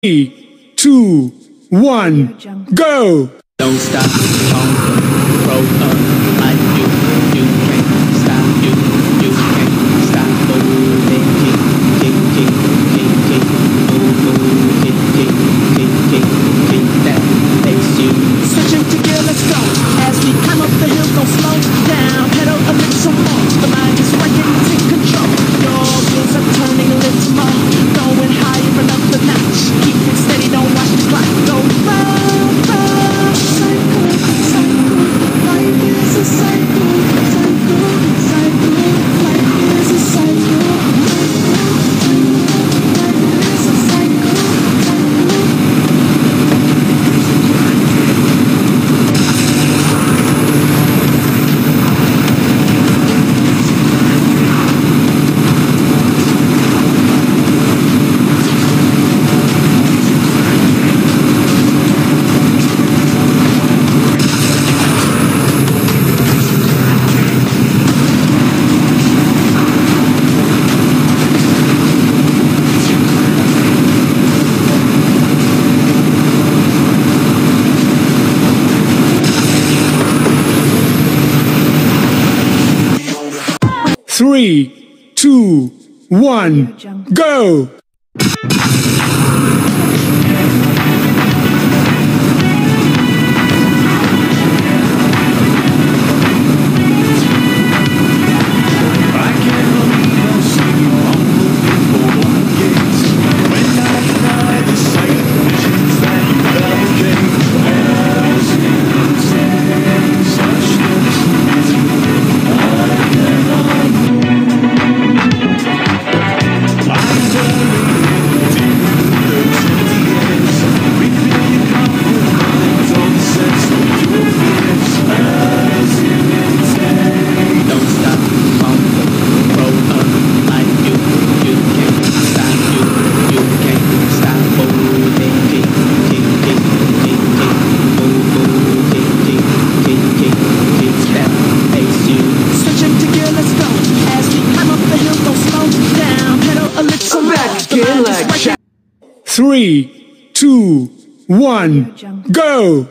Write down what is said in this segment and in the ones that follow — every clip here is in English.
3, 2, 1, go! Don't stop, grow up like you can't stop, you can't stop, moving, keep that pace you. Switching to gear, let's go. As we climb up the hill, don't slow down, pedal a little more. The mind is working, it's in control. Your wheels are turning a little more, going higher another notch. Keep it steady, don't watch the clock go round, round. Cycle, cycle, life is a cycle, cycle, cycle, life is a cycle, life is a cycle, cycle. 3, 2, 1, go! Three, two, one, go!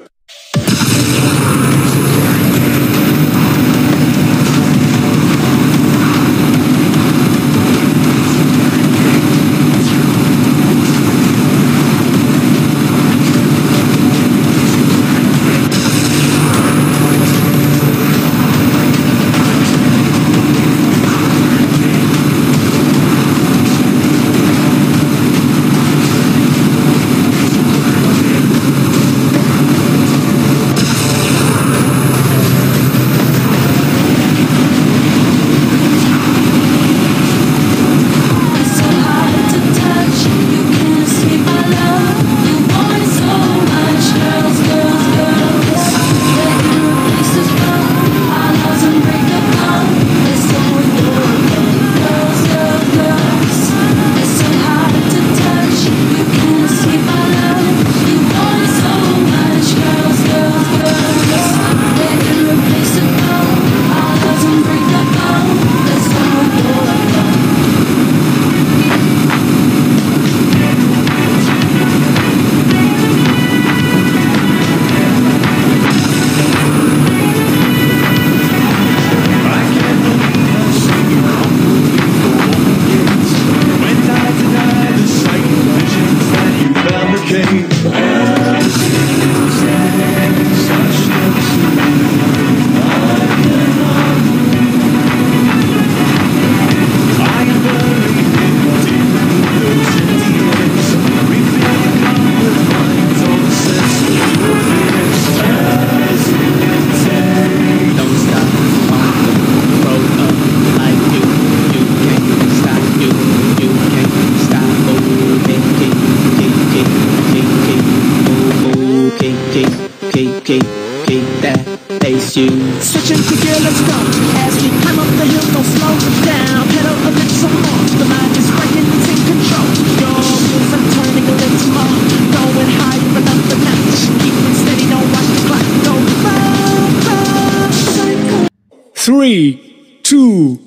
3, 2,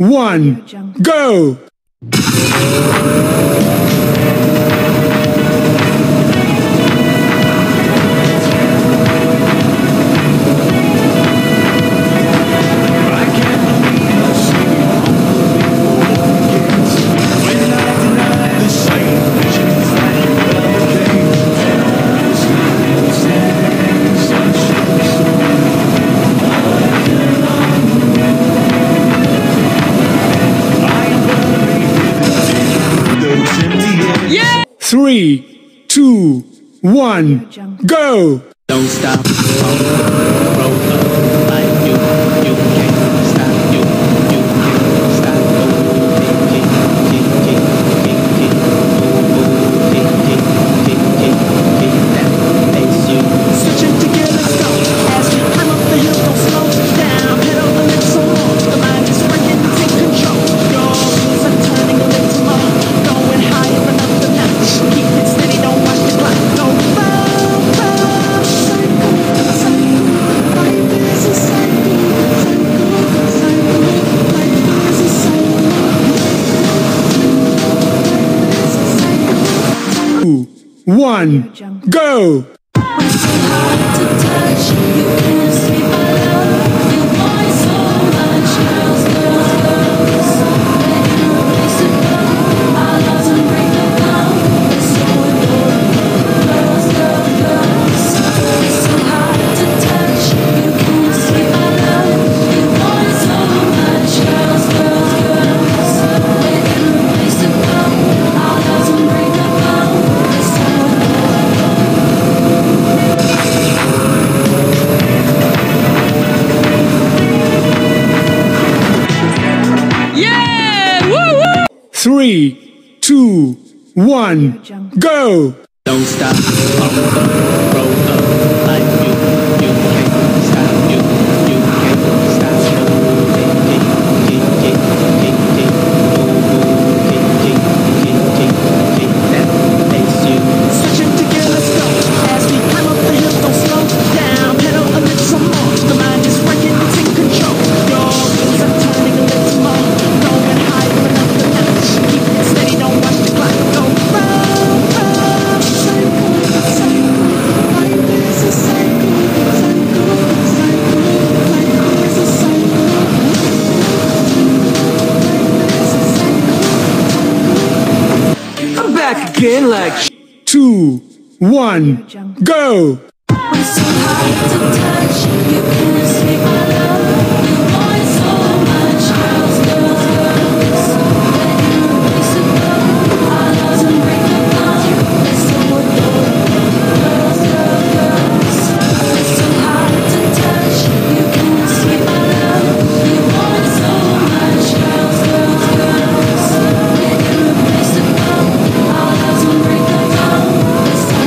1, go! 3, 2, 1, go! Don't stop, pump, roll up, like you can't stop, you can't stop, that makes you. Switching to gear, let's go. As we climb up the hill, don't slow down. Pedal a little some more. The mind is working, take control. Your wheels are turning a little more. Going higher and up the notch. Keep it steady, don't watch the clock. Go round, round, cycle, cycle. Life is a cycle, cycle, cycle. Life is a cycle. Life is a cycle. 2, 1, go! We're so hard to touch, you can't see my love. You want so much, girls, girls, girls. We're irreplaceable, our love's unbreakable. We're so adorable, girls, girls, girls. We're so hard to touch, you can't see my love. You want so much, girls, girls, girls. We're irreplaceable, our love's unbreakable. We're so Yeah! Woo woo! 3, 2, 1, go! Don't stop, pump, roll up, like you can't stop, you can't stop, that makes you. Switching to gear, let's go. As we climb up the hill, don't slow down. Pedal a little more. The mind is working, it's in control. Your wheels are turning a little more. Going higher and up the notch. Keep it steady, don't watch the clock. Go round, round, cycle, cycle. Life is a cycle, cycle, cycle. Life is a cycle. Life is a cycle. I'm back again like 2, 1, go! We're so hard to touch, you can't see my love. You want so much, girls, girls, girls. We're irreplaceable, our love's unbreakable. We're so adorable, girls, girls, girls. We're so hard to touch, you can't see my love. You want so much, girls, girls, girls. We're irreplaceable, our love's unbreakable. We're so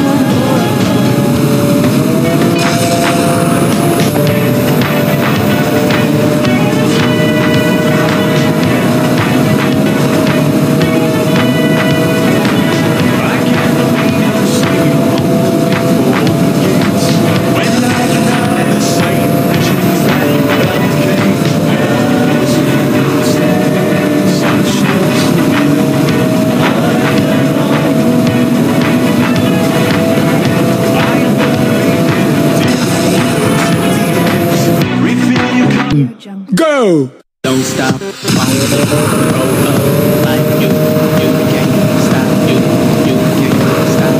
Go! Don't stop, pump, roll up, like you can't stop, you can't stop,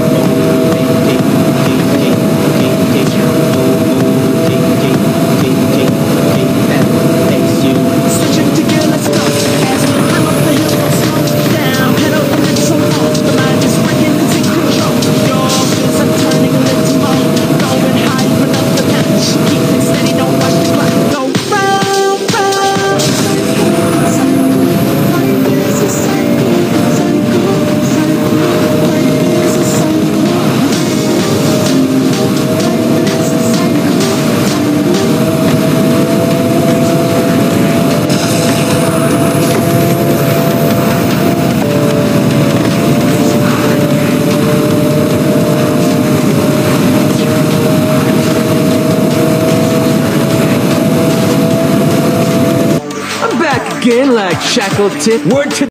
that makes you. switching to gear, let's go. As we climb up the hill, don't slow down. Pedal a little more. The mind is working, it's in control. Your wheels are turning a little more. Going higher and up the notch. Keep it steady, don't watch the clock. Go round, round, cycle, cycle. Life is a cycle, cycle, cycle. Life is a cycle. Life is a cycle. I'm back again like Shackleton. Word to